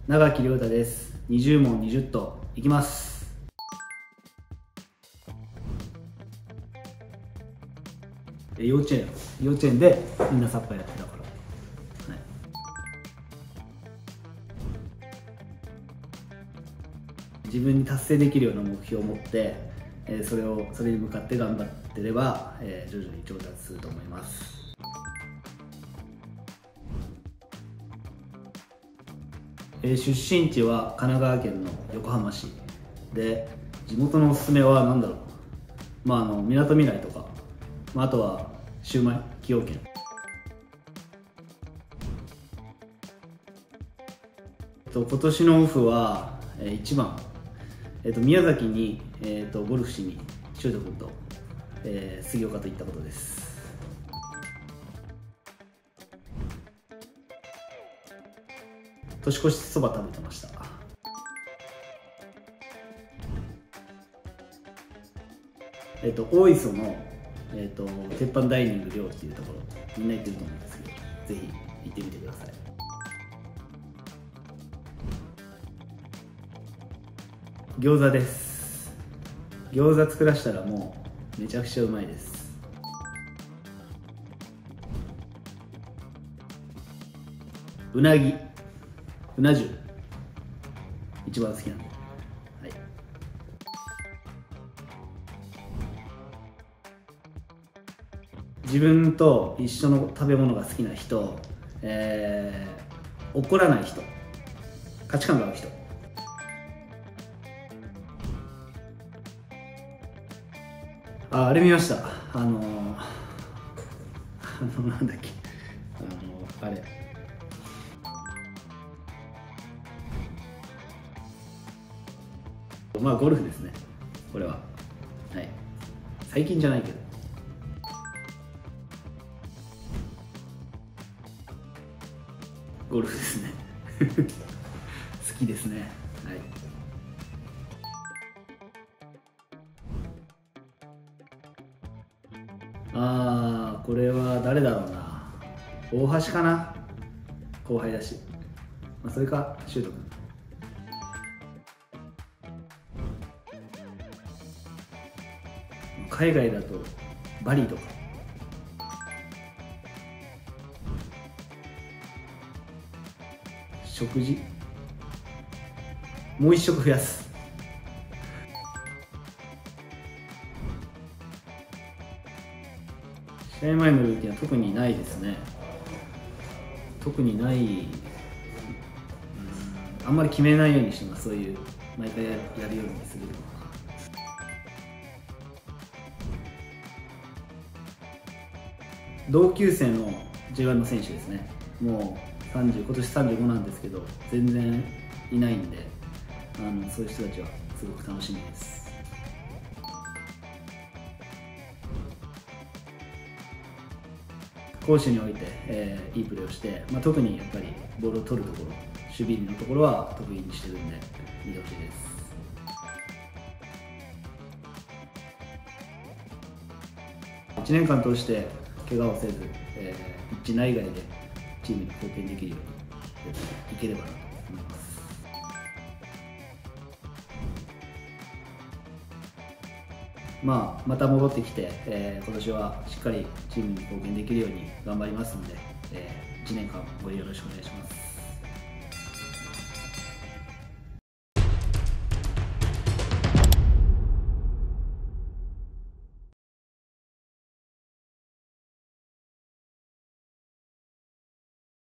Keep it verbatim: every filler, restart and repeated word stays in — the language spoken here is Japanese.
長木亮太です。にじゅう問にじゅっといきます。幼稚園幼稚園でみんなサッカーやってたから、はい、自分に達成できるような目標を持って、えー、それをそれに向かって頑張ってれば、えー、徐々に上達すると思います。えー、出身地は神奈川県の横浜市で、地元のおすすめは何だろう、まああのみなとみらいとか、まあ、あとはシウマイ崎陽軒。えっと今年のオフは、えー、いちばん、えっと宮崎に、えー、とゴルフしに修斗君と、えー、杉岡と行ったことです。年越しそば食べてました。えっと大磯の、えっと鉄板ダイニング寮っていうところ、みんな行ってると思うんですけど、ぜひ行ってみてください。餃子です。餃子作らしたらもうめちゃくちゃうまいです。うなぎ、うな重一番好きなんで、はい、自分と一緒の食べ物が好きな人、えー、怒らない人、価値観が合う人。あ、あれ見ました。あのー、あのなんだっけ、あのー、あれまあゴルフですね、これは。はい、最近じゃないけど。ゴルフですね好きですね。はい。あー、これは誰だろうな。大橋かな、後輩だし。まあ、それか修斗君。海外だとバリとか。食事、もう一食増やす。試合前のルーティンは特にないですね。特にない、うん、あんまり決めないようにしてます。そういう毎回やるようにする。同級生の ジェイワン の選手ですね。もうさんじゅう、今年さんじゅうごなんですけど、全然いないんで、あのそういう人たちはすごく楽しみです。攻守において、えー、いいプレーをして、まあ、特にやっぱりボールを取るところ、守備のところは得意にしてるんで見てほしいです。いちねんかん通して怪我をせず、えー、ピッチ内外でチームに貢献できるようにいければなと思います。まあ、また戻ってきて、えー、今年はしっかりチームに貢献できるように頑張りますので、えー、いちねんかんごよろしくお願いします。